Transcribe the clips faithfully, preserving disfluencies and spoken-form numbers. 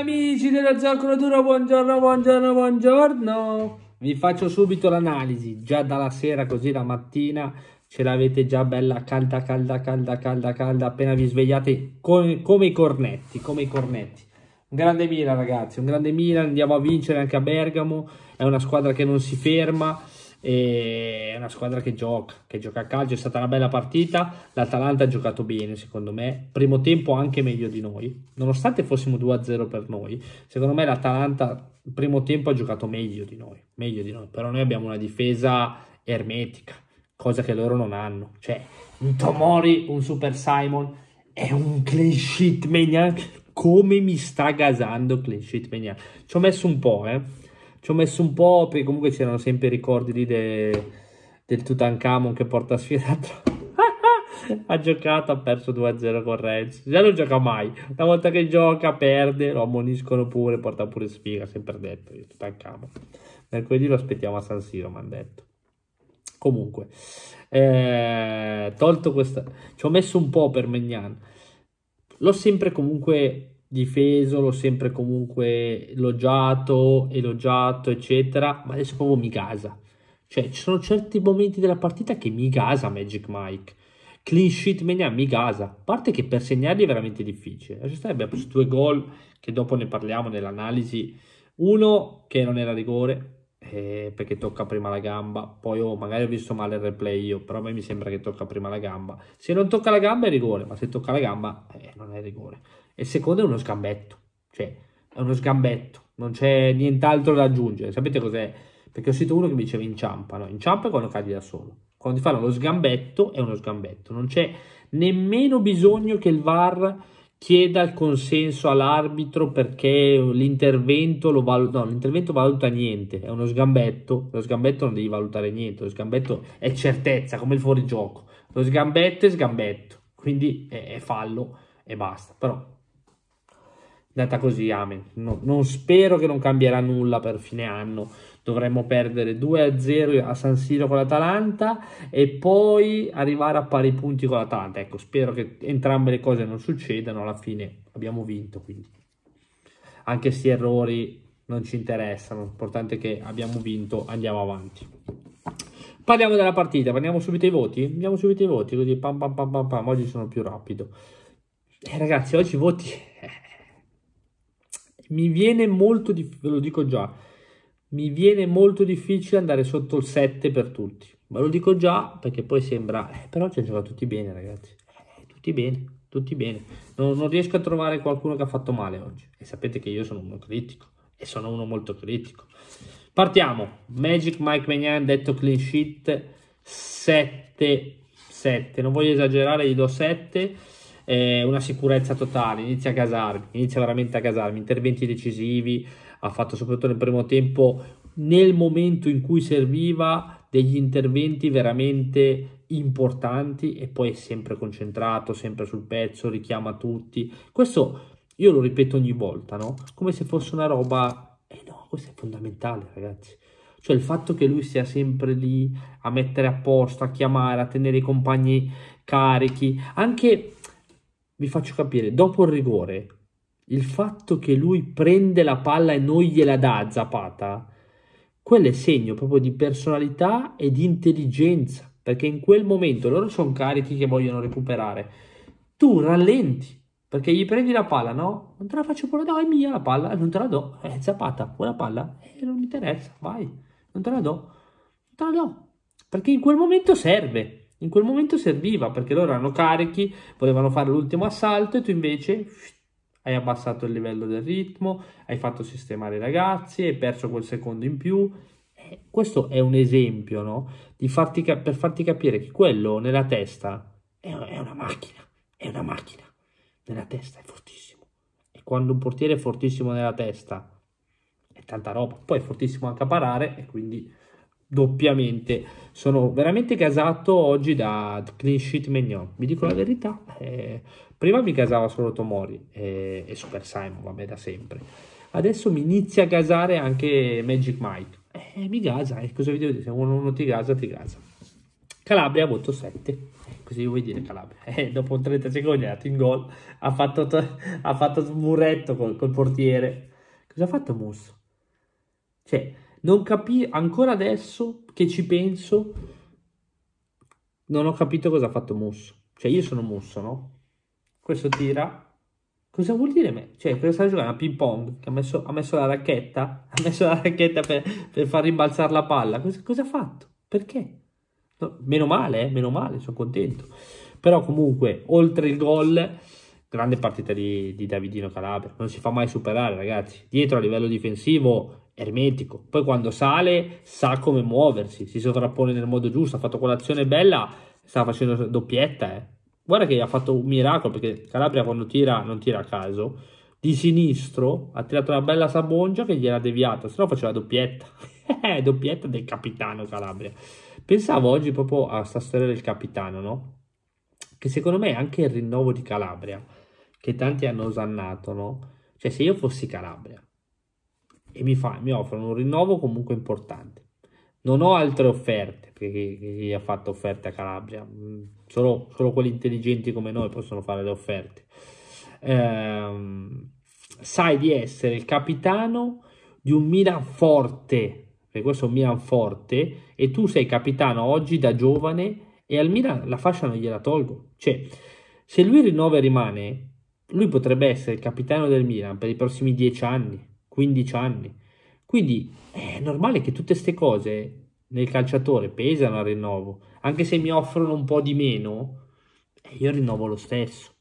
amici dello Zoccolo Duro, buongiorno, buongiorno, buongiorno. Vi faccio subito l'analisi, già dalla sera così la mattina ce l'avete già bella calda, calda, calda, calda, calda, appena vi svegliate come, come i cornetti, come i cornetti. Un grande Milan ragazzi, un grande Milan, andiamo a vincere anche a Bergamo, è una squadra che non si ferma, è una squadra che gioca, che gioca a calcio, è stata una bella partita, l'Atalanta ha giocato bene secondo me, primo tempo anche meglio di noi, nonostante fossimo due a zero per noi, secondo me l'Atalanta il primo tempo ha giocato meglio di noi, meglio di noi, però noi abbiamo una difesa ermetica, cosa che loro non hanno, cioè un Tomori, un Super Simon e un clean sheet maniac, come mi sta gasando clean sheet maniac, ci ho messo un po' eh Ci ho messo un po' perché comunque c'erano sempre i ricordi lì de, del Tutankhamon che porta sfidato. Ha giocato, ha perso due a zero con Renzi. Già non gioca mai. Una volta che gioca, perde, lo ammoniscono pure, porta pure sfiga, sempre detto. Il Tutankhamon. Mercoledì lo aspettiamo a San Siro, mi hanno detto. Comunque, eh, tolto questa... Ci ho messo un po' per Maignan. L'ho sempre comunque... difeso, l'ho sempre comunque elogiato, elogiato, eccetera, ma adesso proprio mi gasa. Cioè, ci sono certi momenti della partita che mi gasa Magic Mike. Clean sheet Maignan mi gasa. A parte che per segnarli è veramente difficile. Adesso abbiamo preso due gol, che dopo ne parliamo nell'analisi. Uno che non era rigore, eh, perché tocca prima la gamba. Poi oh, magari ho visto male il replay io, però a me mi sembra che tocca prima la gamba. Se non tocca la gamba è rigore, ma se tocca la gamba eh, non è rigore. E il secondo è uno sgambetto, cioè è uno sgambetto, non c'è nient'altro da aggiungere. Sapete cos'è? Perché ho sentito uno che mi diceva inciampa, no? Inciampa è quando cadi da solo. Quando ti fanno lo sgambetto è uno sgambetto, non c'è nemmeno bisogno che il V A R chieda il consenso all'arbitro perché l'intervento lo valuta, no, l'intervento valuta niente, è uno sgambetto, lo sgambetto non devi valutare niente, lo sgambetto è certezza, come il fuorigioco, lo sgambetto è sgambetto, quindi è, è fallo e basta, però è andata così, amen. No, non spero che non cambierà nulla per fine anno. Dovremmo perdere due a zero a San Siro con l'Atalanta e poi arrivare a pari punti con l'Atalanta. Ecco, spero che entrambe le cose non succedano. Alla fine abbiamo vinto, quindi anche se errori non ci interessano. L'importante è che abbiamo vinto, andiamo avanti. Parliamo della partita, parliamo subito ai voti. Andiamo subito ai voti, così pam pam pam pam pam. Oggi sono più rapido. Eh, ragazzi, oggi i voti... Mi viene molto difficile, ve lo dico già, mi viene molto difficile andare sotto il sette per tutti. Ma lo dico già perché poi sembra, eh, però ci hanno giocato tutti bene ragazzi, eh, tutti bene, tutti bene. Non, non riesco a trovare qualcuno che ha fatto male oggi. E sapete che io sono uno critico, e sono uno molto critico. Partiamo, Magic Mike Maignan detto clean sheet, sette, sette, non voglio esagerare, gli do sette. Eh, una sicurezza totale, inizia a gasarmi, inizia veramente a gasarmi, interventi decisivi, ha fatto soprattutto nel primo tempo, nel momento in cui serviva, degli interventi veramente importanti e poi è sempre concentrato, sempre sul pezzo, richiama tutti. Questo io lo ripeto ogni volta, no? Come se fosse una roba, eh no, questo è fondamentale ragazzi. Cioè il fatto che lui sia sempre lì a mettere a posto, a chiamare, a tenere i compagni carichi, anche... Vi faccio capire, dopo il rigore, il fatto che lui prende la palla e non gliela dà a Zapata, quello è segno proprio di personalità e di intelligenza, perché in quel momento loro sono carichi che vogliono recuperare. Tu rallenti, perché gli prendi la palla, no? Non te la faccio pure, no, è mia la palla, non te la do. Eh, Zapata, vuoi la palla? Eh, non mi interessa, vai, non te la do. Non te la do, perché in quel momento serve. In quel momento serviva, perché loro erano carichi, volevano fare l'ultimo assalto e tu invece hai abbassato il livello del ritmo, hai fatto sistemare i ragazzi, hai perso quel secondo in più. Eh, questo è un esempio, no? Di farti per farti capire che quello nella testa è, è una macchina, è una macchina. Nella testa è fortissimo. E quando un portiere è fortissimo nella testa è tanta roba. Poi è fortissimo anche a parare e quindi... doppiamente sono veramente gasato oggi da clean sheet Maignan, vi dico la verità, eh, prima mi gasava solo Tomori e, e Super Simon, vabbè da sempre, adesso mi inizia a gasare anche Magic Mike, eh, mi gasa, eh, cosa vi devo dire, se uno non ti gasa ti gasa. Calabria voto sette. Così vuoi dire Calabria? Eh, dopo trenta secondi è andato in gol, ha fatto, ha fatto un muretto col, col portiere. Cosa ha fatto Musso? Cioè, non capisco, ancora adesso che ci penso, non ho capito cosa ha fatto Musso. Cioè, io sono Musso, no? Questo tira. Cosa vuol dire me? Cioè, cosa sta giocando a ping pong? Che ha messo, ha messo la racchetta? Ha messo la racchetta per, per far rimbalzare la palla. Cosa, cosa ha fatto? Perché? No, meno male, eh? Meno male, sono contento. Però comunque, oltre il gol, grande partita di, di Davidino Calabria. Non si fa mai superare, ragazzi. Dietro a livello difensivo, ermetico. Poi quando sale, sa come muoversi. Si sovrappone nel modo giusto. Ha fatto quell'azione bella. Stava facendo doppietta, eh. Guarda che ha fatto un miracolo, perché Calabria quando tira non tira a caso. Di sinistro ha tirato una bella sabongia che gli era deviata, se no faceva doppietta. Doppietta del capitano Calabria. Pensavo oggi proprio a sta storia del capitano, no? Che secondo me è anche il rinnovo di Calabria, che tanti hanno osannato, no? Cioè, se io fossi Calabria e mi, fa, mi offrono un rinnovo comunque importante, non ho altre offerte, perché chi ha fatto offerte a Calabria, solo, solo quelli intelligenti come noi possono fare le offerte. Ehm, sai di essere il capitano di un Milan forte, perché questo è un Milan forte, e tu sei capitano oggi da giovane e al Milan la fascia non gliela tolgo. Cioè, se lui rinnova e rimane, lui potrebbe essere il capitano del Milan per i prossimi dieci anni, quindici anni. Quindi è normale che tutte queste cose nel calciatore pesano al rinnovo. Anche se mi offrono un po' di meno, io rinnovo lo stesso.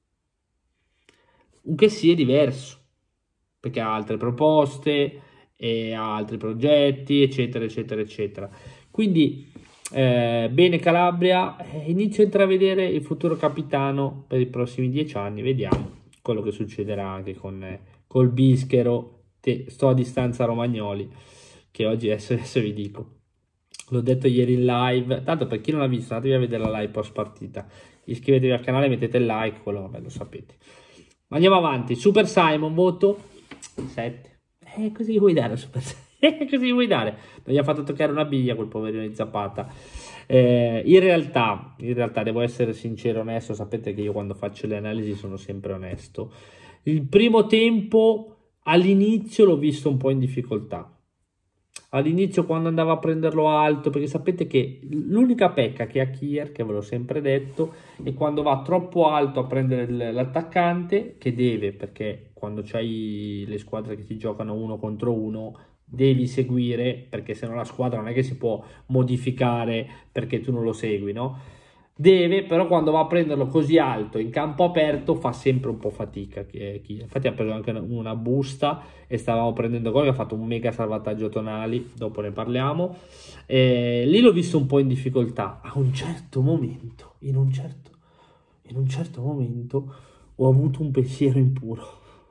Che sia diverso, perché ha altre proposte e ha altri progetti, eccetera, eccetera, eccetera. Quindi, eh, bene Calabria, eh, inizio a intravedere il futuro capitano per i prossimi dieci anni. Vediamo quello che succederà anche con eh, col Bischero. Te, sto a distanza Romagnoli, che oggi adesso, adesso vi dico. L'ho detto ieri in live, tanto per chi non l'ha visto andatevi a vedere la live post partita, iscrivetevi al canale, mettete il like, quello vabbè, lo sapete. Ma andiamo avanti. Super Simon, voto sette. Eh, così vuoi dare Super Simon? Eh, così vuoi dare? Non gli ha fatto toccare una biglia quel poverino di Zapata. Eh, in realtà, in realtà devo essere sincero, onesto, sapete che io quando faccio le analisi sono sempre onesto. Il primo tempo all'inizio l'ho visto un po' in difficoltà. All'inizio quando andava a prenderlo alto, perché sapete che l'unica pecca che ha Kier, che ve l'ho sempre detto, è quando va troppo alto a prendere l'attaccante, che deve, perché quando c'hai le squadre che si giocano uno contro uno, devi seguire, perché sennò la squadra non è che si può modificare perché tu non lo segui, no? Deve, però quando va a prenderlo così alto in campo aperto fa sempre un po' fatica. Infatti ha preso anche una busta e stavamo prendendo gol, ha fatto un mega salvataggio Tonali, dopo ne parliamo. E lì l'ho visto un po' in difficoltà. A un certo momento, in un certo, in un certo momento ho avuto un pensiero impuro.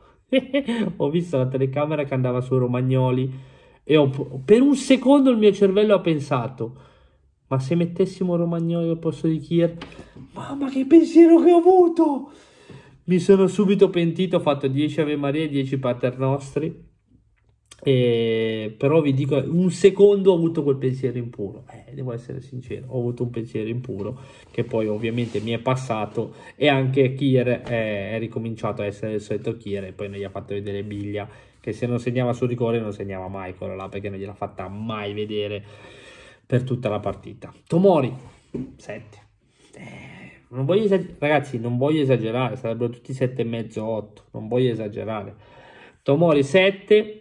Ho visto la telecamera che andava su Romagnoli e ho, per un secondo il mio cervello ha pensato: ma se mettessimo Romagnoli al posto di Kier? Mamma che pensiero che ho avuto! Mi sono subito pentito, ho fatto dieci Ave Maria e dieci Pater Nostri. E... però vi dico, un secondo ho avuto quel pensiero impuro. Eh, devo essere sincero, ho avuto un pensiero impuro che poi ovviamente mi è passato e anche Kier è, è ricominciato a essere il solito Kier e poi non gli ha fatto vedere biglia, che se non segnava sul rigore non segnava mai quello là, perché non gliel'ha fatta mai vedere per tutta la partita. Tomori sette. Eh, non voglio esagerare, ragazzi, non voglio esagerare, sarebbero tutti sette e mezzo, otto, non voglio esagerare. Tomori sette.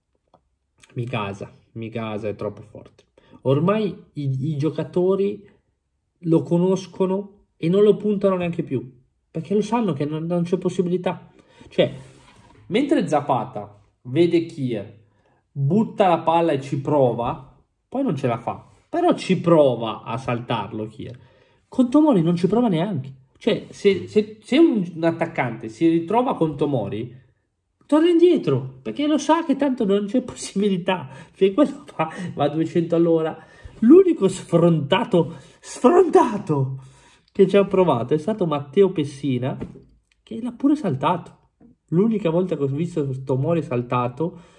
Mi casa, mi casa, è troppo forte. Ormai i, i giocatori lo conoscono e non lo puntano neanche più, perché lo sanno che non, non c'è possibilità. Cioè, mentre Zapata vede Kier, butta la palla e ci prova, poi non ce la fa. Però ci prova a saltarlo Kier. Con Tomori non ci prova neanche. Cioè, se, se, se un, un attaccante si ritrova con Tomori, torna indietro, perché lo sa che tanto non c'è possibilità. Perché quello va, va a duecento all'ora. L'unico sfrontato, sfrontato che ci ha provato è stato Matteo Pessina, che l'ha pure saltato. L'unica volta che ho visto Tomori saltato,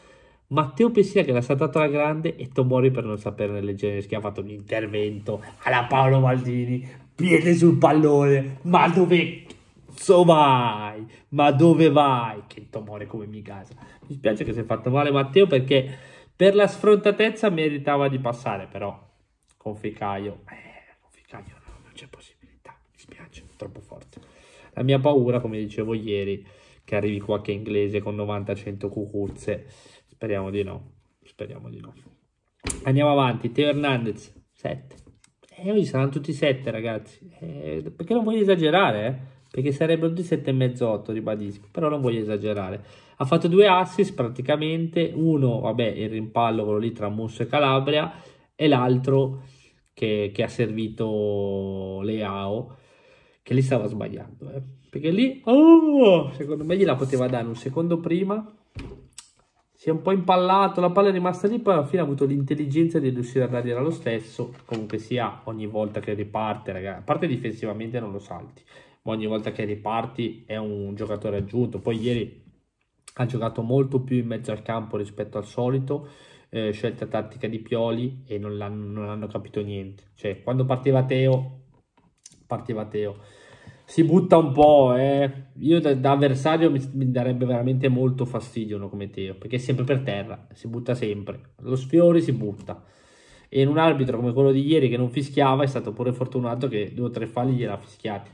Matteo Pessina che l'ha saltato alla grande e Tomori per non saperne leggere che ha fatto un intervento alla Paolo Maldini, piede sul pallone, ma dove cazzo vai? Ma dove vai? Che Tomori come mi casa. Mi spiace che si è fatto male Matteo perché per la sfrontatezza meritava di passare, però con Ficaio, eh, con Ficaio no, non c'è possibilità, mi spiace, è troppo forte. La mia paura, come dicevo ieri, che arrivi qualche inglese con novanta cento cucuzze. Speriamo di no, speriamo di no. Andiamo avanti, Teo Hernandez, sette. E oggi saranno tutti sette, ragazzi. Eh, perché non voglio esagerare, eh? Perché sarebbero tutti sette e mezzo, otto, ribadisco. Però non voglio esagerare. Ha fatto due assist praticamente. Uno, vabbè, il rimpallo, quello lì tra Musso e Calabria. E l'altro che, che ha servito Leao, che lì stava sbagliando, eh? Perché lì, oh, secondo me gliela poteva dare un secondo prima. Si è un po' impallato, la palla è rimasta lì, poi alla fine ha avuto l'intelligenza di riuscire a dargliela lo stesso. Comunque sia, ogni volta che riparte, ragazzi, a parte difensivamente non lo salti, ma ogni volta che riparti è un giocatore aggiunto. Poi ieri ha giocato molto più in mezzo al campo rispetto al solito, eh, scelta tattica di Pioli e non, non hanno capito niente. Cioè, quando partiva Teo, partiva Teo. Si butta un po', eh. Io da, da avversario mi, mi darebbe veramente molto fastidio uno come Teo, perché è sempre per terra, si butta sempre. Lo sfiori si butta. E in un arbitro come quello di ieri che non fischiava è stato pure fortunato che due o tre falli gliel'ha fischiati.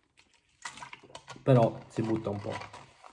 Però si butta un po'.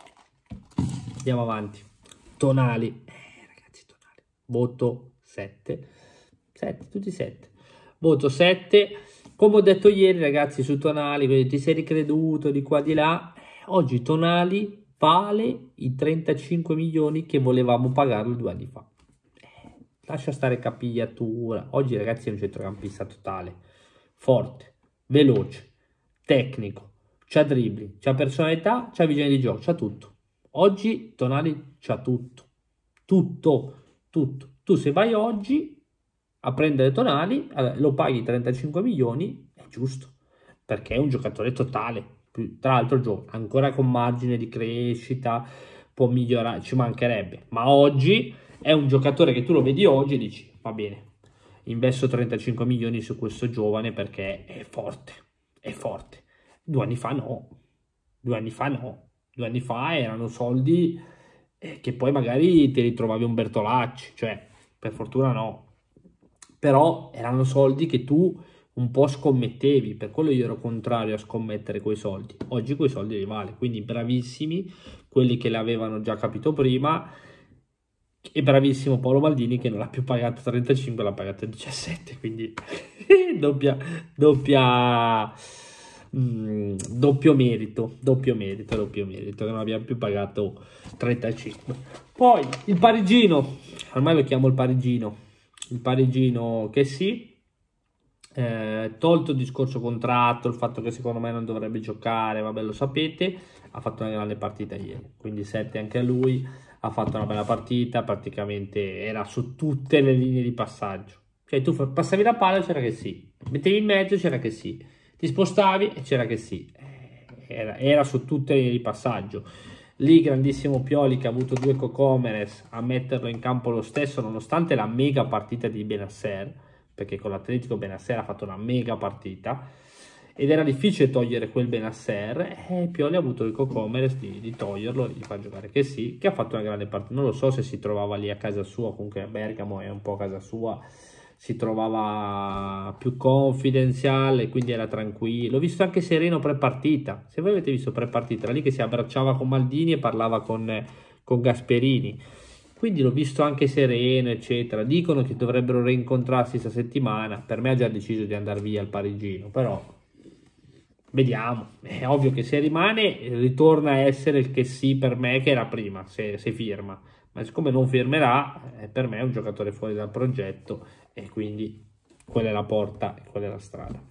Andiamo avanti. Tonali. Eh, ragazzi, Tonali. Voto sette. sette, tutti sette. Voto sette. Come ho detto ieri, ragazzi, su Tonali, quindi ti sei ricreduto di qua di là. Oggi Tonali vale i trentacinque milioni che volevamo pagarlo due anni fa. Eh, lascia stare capigliatura. Oggi, ragazzi, è un centrocampista totale. Forte, veloce, tecnico, c'ha dribbling, c'ha personalità, c'ha visione di gioco, c'ha tutto. Oggi Tonali c'ha tutto. Tutto, tutto. Tu se vai oggi a prendere Tonali, lo paghi trentacinque milioni, è giusto, perché è un giocatore totale, tra l'altro gioca ancora con margine di crescita, può migliorare, ci mancherebbe, ma oggi è un giocatore che tu lo vedi oggi e dici, va bene, investo trentacinque milioni su questo giovane perché è forte, è forte. Due anni fa no, due anni fa no, due anni fa erano soldi eh, che poi magari ti ritrovavi un Bertolacci, cioè per fortuna no. Però erano soldi che tu un po' scommettevi, per quello io ero contrario a scommettere quei soldi. Oggi quei soldi li vale, quindi bravissimi quelli che l'avevano già capito prima e bravissimo Paolo Maldini che non l'ha più pagato trentacinque, l'ha pagato diciassette, quindi doppia, doppia, mh, doppio merito, doppio merito, doppio merito, che non abbiamo più pagato trentacinque. Poi il parigino, ormai lo chiamo il parigino, il parigino che sì, eh, tolto il discorso contratto, il fatto che secondo me non dovrebbe giocare, vabbè lo sapete, ha fatto una grande partita ieri, quindi sette anche a lui, ha fatto una bella partita, praticamente era su tutte le linee di passaggio, cioè tu passavi la palla c'era che sì, mettevi in mezzo c'era che sì, ti spostavi e c'era che sì, era, era su tutte le linee di passaggio. Lì grandissimo Pioli che ha avuto due cocomeres a metterlo in campo lo stesso nonostante la mega partita di Benasser, perché con l'Atletico Benasser ha fatto una mega partita ed era difficile togliere quel Benasser e Pioli ha avuto il cocomeres di, di toglierlo e di far giocare che sì, che ha fatto una grande partita. Non lo so se si trovava lì a casa sua, comunque a Bergamo è un po' a casa sua, si trovava più confidenziale, quindi era tranquillo. L'ho visto anche sereno pre-partita. Se voi avete visto pre-partita, era lì che si abbracciava con Maldini e parlava con, con Gasperini. Quindi l'ho visto anche sereno, eccetera. Dicono che dovrebbero rincontrarsi questa settimana. Per me ha già deciso di andare via il parigino, però vediamo. È ovvio che se rimane ritorna a essere il che sì per me che era prima, se, se firma. Ma siccome non firmerà, eh, per me è un giocatore fuori dal progetto e quindi quella è la porta e quella è la strada.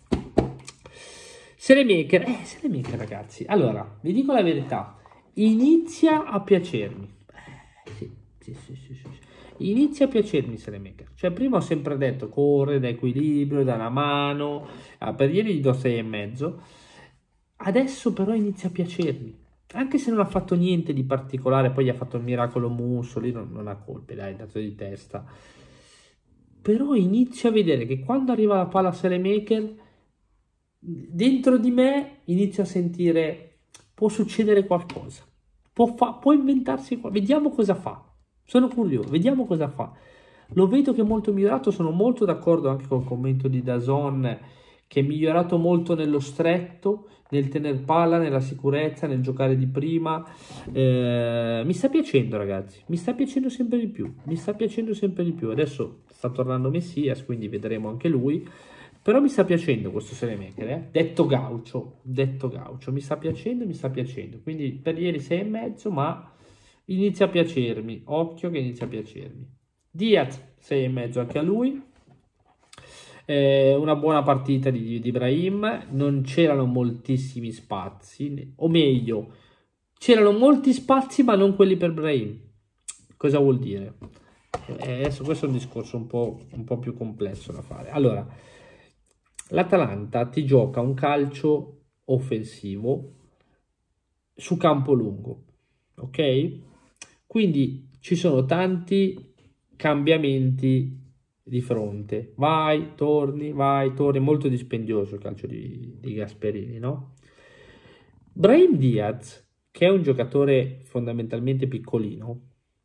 Selemaker, eh, Selemaker ragazzi, allora, vi dico la verità, inizia a piacermi. Eh, sì, sì, sì, sì, sì. Inizia a piacermi Selemaker. Cioè prima ho sempre detto corre, da equilibrio, da una mano, ah, per ieri gli do sei e mezzo, adesso però inizia a piacermi. anche se non ha fatto niente di particolare, poi gli ha fatto il miracolo Musso, lì non, non ha colpe, dai, è dato di testa. Però inizio a vedere che quando arriva la palla a Saelemaeker, dentro di me inizio a sentire, può succedere qualcosa, può, fa, può inventarsi qualcosa, vediamo cosa fa, sono curioso, vediamo cosa fa. Lo vedo che è molto migliorato, sono molto d'accordo anche col commento di Dazon, che è migliorato molto nello stretto, nel tener palla, nella sicurezza, nel giocare di prima. Eh, mi sta piacendo, ragazzi, mi sta piacendo sempre di più, mi sta piacendo sempre di più. Adesso sta tornando Messias, quindi vedremo anche lui, però mi sta piacendo questo Saelemaeker, eh? detto gaucho, detto gaucho, mi sta piacendo, mi sta piacendo. Quindi per ieri sei e mezzo, ma inizia a piacermi, occhio che inizia a piacermi. Diaz sei e mezzo anche a lui. Eh, una buona partita di, di Brahim, non c'erano moltissimi spazi, o meglio, c'erano molti spazi ma non quelli per Brahim. Cosa vuol dire? Eh, adesso questo è un discorso un po', un po' più complesso da fare. Allora, l'Atalanta ti gioca un calcio offensivo su campo lungo, ok? Quindi ci sono tanti cambiamenti di fronte, vai, torni, vai, torni, molto dispendioso il calcio di, di Gasperini, no? Brahim Diaz, che è un giocatore fondamentalmente piccolino,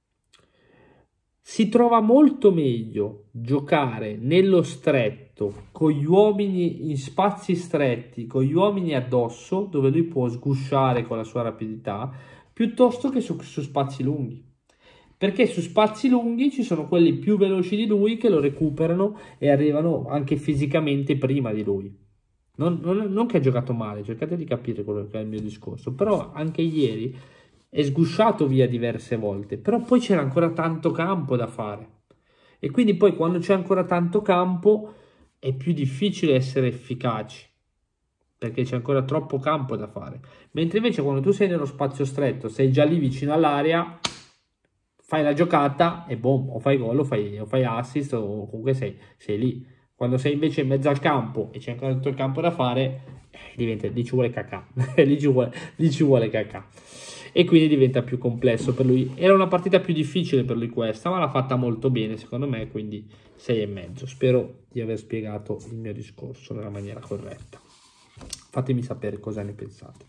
si trova molto meglio giocare nello stretto, con gli uomini in spazi stretti, con gli uomini addosso, dove lui può sgusciare con la sua rapidità, piuttosto che su, su spazi lunghi. Perché su spazi lunghi ci sono quelli più veloci di lui che lo recuperano e arrivano anche fisicamente prima di lui. Non, non, non che ha giocato male, cercate di capire quello che è il mio discorso, però anche ieri è sgusciato via diverse volte, però poi c'era ancora tanto campo da fare. E quindi poi quando c'è ancora tanto campo è più difficile essere efficaci, perché c'è ancora troppo campo da fare. Mentre invece quando tu sei nello spazio stretto, sei già lì vicino all'area, fai la giocata e boom, o fai gol o fai, o fai assist, o comunque sei, sei lì. Quando sei invece in mezzo al campo e c'è ancora tutto il campo da fare, eh, diventa, lì ci vuole cacà, lì, ci vuole, lì ci vuole cacà. E quindi diventa più complesso per lui. Era una partita più difficile per lui questa, ma l'ha fatta molto bene secondo me, quindi sei e mezzo. Spero di aver spiegato il mio discorso nella maniera corretta. Fatemi sapere cosa ne pensate.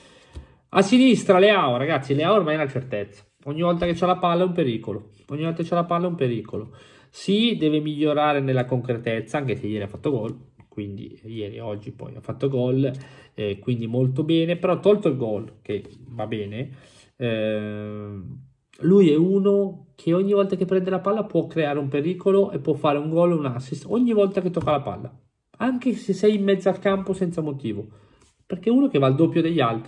A sinistra Leao, ragazzi, Leao ormai è una certezza. Ogni volta che c'è la palla è un pericolo. Ogni volta che c'è la palla è un pericolo. Sì, deve migliorare nella concretezza, anche se ieri ha fatto gol. Quindi ieri, oggi poi ha fatto gol, eh, quindi molto bene. Però tolto il gol, che va bene, eh, lui è uno che ogni volta che prende la palla può creare un pericolo e può fare un gol o un assist ogni volta che tocca la palla. Anche se sei in mezzo al campo senza motivo. Perché è uno che va al doppio degli altri.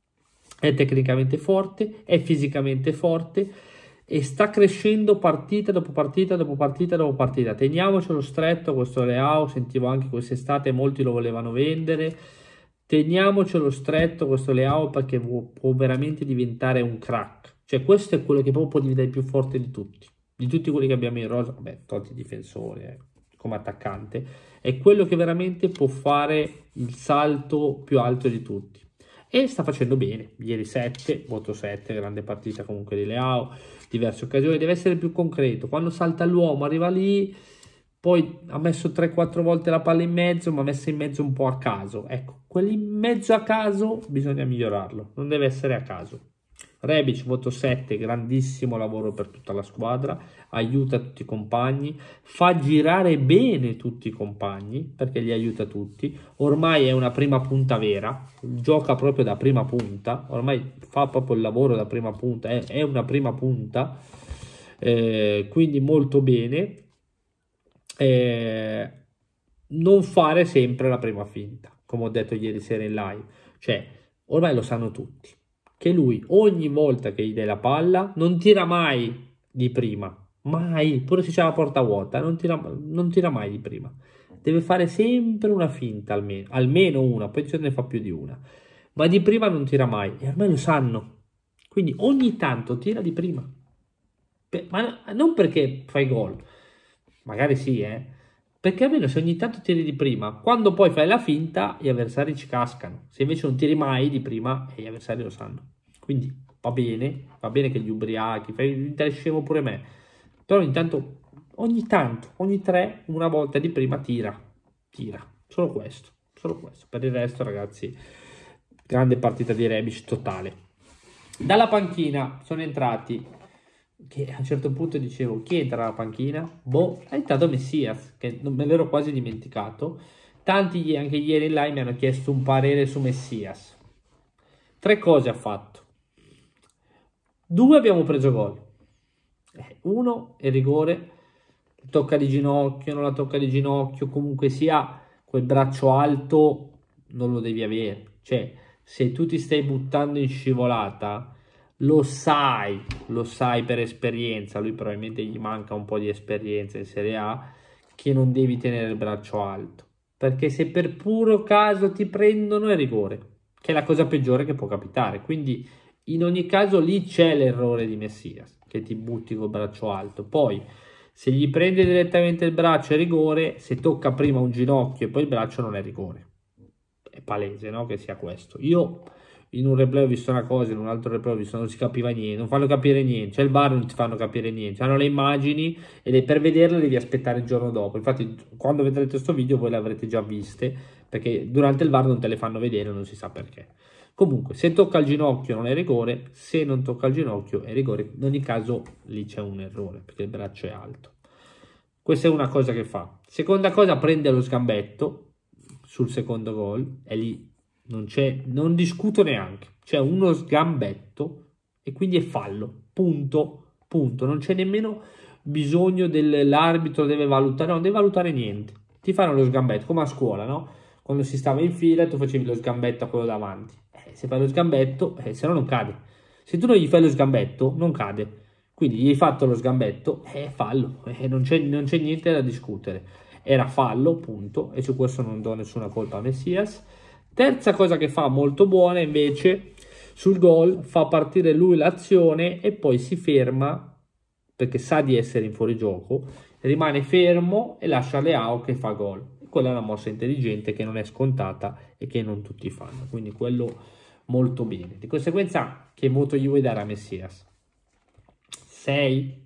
È tecnicamente forte, è fisicamente forte e sta crescendo partita dopo partita dopo partita dopo partita. Teniamocelo stretto questo Leao, sentivo anche quest'estate molti lo volevano vendere. Teniamocelo stretto questo Leao perché può veramente diventare un crack. Cioè questo è quello che proprio può diventare il più forte di tutti. Di tutti quelli che abbiamo in rosa, beh, tolti i difensori eh, come attaccante, è quello che veramente può fare il salto più alto di tutti. E sta facendo bene, ieri sette, voto sette, grande partita comunque di Leao, diverse occasioni, deve essere più concreto, quando salta l'uomo arriva lì, poi ha messo tre quattro volte la palla in mezzo, ma ha messa in mezzo un po' a caso, ecco, quelli in mezzo a caso bisogna migliorarlo, non deve essere a caso. Rebic, voto sette, grandissimo lavoro per tutta la squadra, aiuta tutti i compagni, fa girare bene tutti i compagni perché li aiuta tutti, ormai è una prima punta vera, gioca proprio da prima punta, ormai fa proprio il lavoro da prima punta, è, è una prima punta, eh, quindi molto bene, eh, non fare sempre la prima finta, come ho detto ieri sera in live, cioè ormai lo sanno tutti. Che lui ogni volta che gli dai la palla non tira mai di prima, mai, pure se c'è la porta vuota, non tira, non tira mai di prima, deve fare sempre una finta, almeno, almeno una, poi ce ne fa più di una, ma di prima non tira mai, e ormai lo sanno, quindi ogni tanto tira di prima, per, ma non perché fai gol, magari sì, eh, perché almeno se ogni tanto tiri di prima, quando poi fai la finta, gli avversari ci cascano. Se invece non tiri mai di prima, gli avversari lo sanno. quindi va bene, va bene che gli ubriachi, fai il scemo pure me, però intanto ogni tanto, ogni tre, una volta di prima tira, tira, solo questo, solo questo, per il resto ragazzi, grande partita di Rebic totale. Dalla panchina sono entrati, che a un certo punto dicevo, chi entra dalla panchina? Boh, è entrato Messias, che non me l'ero quasi dimenticato. Tanti anche ieri in live mi hanno chiesto un parere su Messias. Tre cose ha fatto. Due abbiamo preso gol. Uno è rigore, tocca di ginocchio, non la tocca di ginocchio, comunque sia quel braccio alto non lo devi avere. Cioè, se tu ti stai buttando in scivolata, lo sai, lo sai per esperienza, lui probabilmente gli manca un po' di esperienza in Serie A, che non devi tenere il braccio alto. Perché se per puro caso ti prendono è rigore, che è la cosa peggiore che può capitare. Quindi in ogni caso lì c'è l'errore di Messias, che ti butti col braccio alto. Poi se gli prende direttamente il braccio è rigore, se tocca prima un ginocchio e poi il braccio non è rigore. È palese, no? Che sia questo. Io in un replay ho visto una cosa, in un altro replay ho visto non si capiva niente, non fanno capire niente, c'è il bar non ti fanno capire niente, hanno le immagini e per vederle devi aspettare il giorno dopo. Infatti quando vedrete questo video voi le avrete già viste, perché durante il bar non te le fanno vedere, non si sa perché. Comunque, se tocca il ginocchio non è rigore, se non tocca il ginocchio è rigore. In ogni caso lì c'è un errore, perché il braccio è alto. Questa è una cosa che fa. Seconda cosa, prende lo sgambetto sul secondo gol, e lì non c'è, non discuto neanche. C'è uno sgambetto e quindi è fallo. Punto, punto. Non c'è nemmeno bisogno dell'arbitro deve valutare, non deve valutare niente. Ti fanno lo sgambetto, come a scuola, no? Quando si stava in fila e tu facevi lo sgambetto a quello davanti. Eh, se fai lo sgambetto, eh, se no non cade. Se tu non gli fai lo sgambetto, non cade. Quindi gli hai fatto lo sgambetto, è eh, fallo. Eh, non c'è niente da discutere. Era fallo, punto. E su questo non do nessuna colpa a Messias. Terza cosa che fa molto buona invece, sul gol, fa partire lui l'azione e poi si ferma, perché sa di essere in fuorigioco, rimane fermo e lascia Leao che fa gol. Quella è una mossa intelligente che non è scontata e che non tutti fanno, quindi quello molto bene. Di conseguenza, che voto gli vuoi dare a Messias? sei?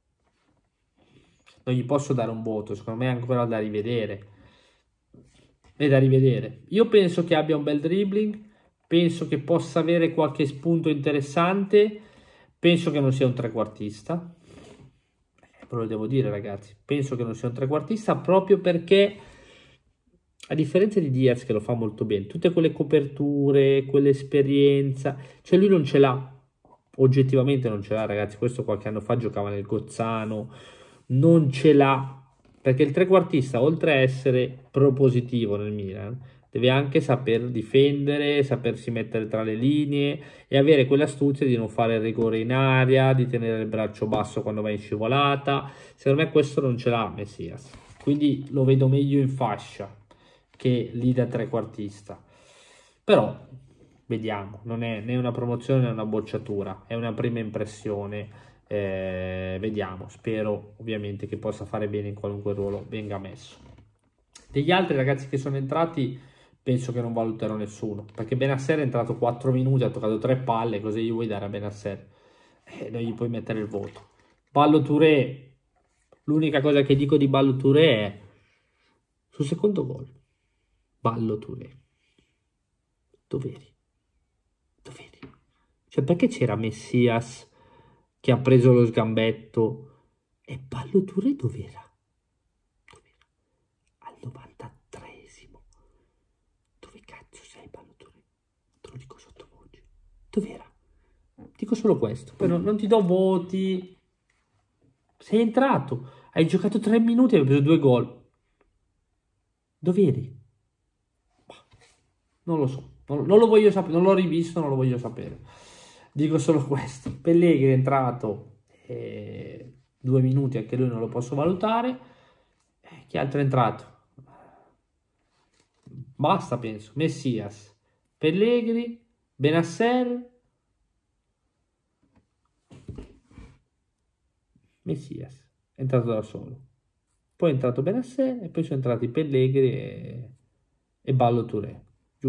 Non gli posso dare un voto, secondo me è ancora da rivedere. È da rivedere. Io penso che abbia un bel dribbling, penso che possa avere qualche spunto interessante, penso che non sia un trequartista. Ve lo devo dire ragazzi, penso che non sia un trequartista proprio perché, a differenza di Diaz che lo fa molto bene, tutte quelle coperture, quell'esperienza, cioè lui non ce l'ha, oggettivamente non ce l'ha ragazzi, questo qualche anno fa giocava nel Gozzano, non ce l'ha, perché il trequartista oltre a essere propositivo nel Milan, deve anche saper difendere, sapersi mettere tra le linee e avere quell'astuzia di non fare il rigore in aria, di tenere il braccio basso quando va in scivolata. Secondo me questo non ce l'ha Messias, quindi lo vedo meglio in fascia che lì da trequartista. Però vediamo, non è né una promozione né una bocciatura, è una prima impressione. Eh, vediamo, spero ovviamente che possa fare bene in qualunque ruolo venga messo. Degli altri ragazzi che sono entrati penso che non valuterò nessuno, perché Benasser è entrato quattro minuti, ha toccato tre palle, cosa gli vuoi dare a Benasser? Eh, non gli puoi mettere il voto. Ballo Touré, l'unica cosa che dico di Ballo Touré è sul secondo gol. Ballo Touré, dov'eri? Dov'eri? Cioè perché c'era Messias che ha preso lo sgambetto e Ballo Touré dov'era? Dov'era? Al novantatreesimo. Dove cazzo sei Ballo Touré? Te lo dico sottovoce. Dov'era? Dico solo questo, poi non, non ti do voti. Sei entrato, hai giocato tre minuti e hai preso due gol. Dov'eri? Non lo so, non, non lo voglio sapere, non l'ho rivisto, non lo voglio sapere. Dico solo questo. Pellegrini è entrato eh, due minuti, anche lui non lo posso valutare. Eh, chi altro è entrato? Basta, penso. Messias, Pellegrini, Benasser, Messias è entrato da solo. Poi è entrato Benasser e poi sono entrati Pellegrini e, e Ballo Touré. Giusto.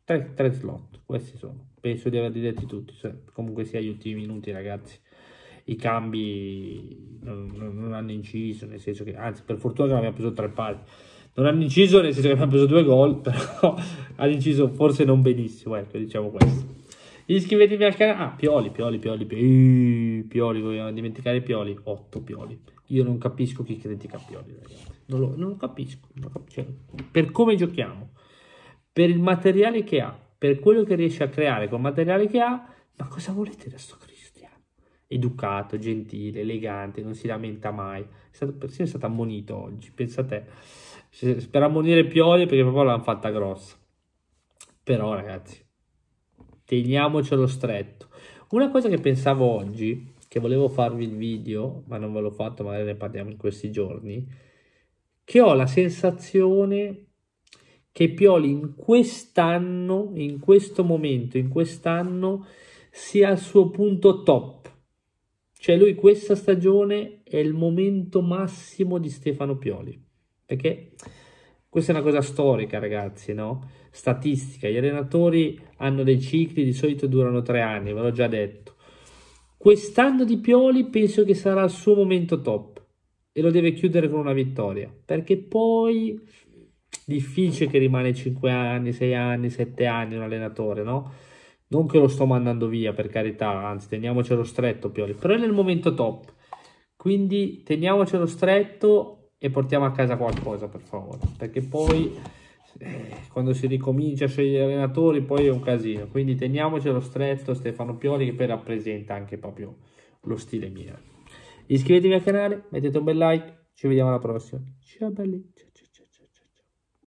tre, tre slot, questi sono, penso di averli detti tutti, cioè, comunque sia gli ultimi minuti ragazzi, i cambi non, non, non hanno inciso, nel senso che, anzi per fortuna che non abbiamo preso tre pali, non hanno inciso nel senso che abbiamo preso due gol, però hanno inciso forse non benissimo, ecco, diciamo questo. Iscrivetevi al canale, ah, Pioli, Pioli, Pioli, Pioli, Pioli, vogliamo dimenticare Pioli, otto Pioli, io non capisco chi critica Pioli ragazzi, non lo, non lo capisco, non lo capisco. Per come giochiamo, per il materiale che ha, per quello che riesce a creare col materiale che ha, ma cosa volete da sto Cristiano? Educato, gentile, elegante, non si lamenta mai, è stato, persino è stato ammonito oggi, pensate, per ammonire Pioli perché proprio l'hanno fatta grossa, però ragazzi, teniamocelo stretto. Una cosa che pensavo oggi, che volevo farvi il video, ma non ve l'ho fatto, magari ne parliamo in questi giorni, che ho la sensazione che Pioli in quest'anno, in questo momento, in quest'anno, sia al suo punto top. Cioè lui questa stagione è il momento massimo di Stefano Pioli. Perché questa è una cosa storica, ragazzi, no? Statistica. Gli allenatori hanno dei cicli, di solito durano tre anni, ve l'ho già detto. Quest'anno di Pioli penso che sarà il suo momento top e lo deve chiudere con una vittoria, perché poi difficile che rimane cinque anni, sei anni, sette anni un allenatore, no? Non che lo sto mandando via, per carità, anzi teniamocelo stretto Pioli, però è nel momento top, quindi teniamocelo stretto e portiamo a casa qualcosa per favore, perché poi eh, quando si ricomincia a scegliere allenatori poi è un casino, quindi teniamocelo stretto Stefano Pioli, che poi rappresenta anche proprio lo stile mio. Iscrivetevi al canale, mettete un bel like, ci vediamo alla prossima, ciao belli.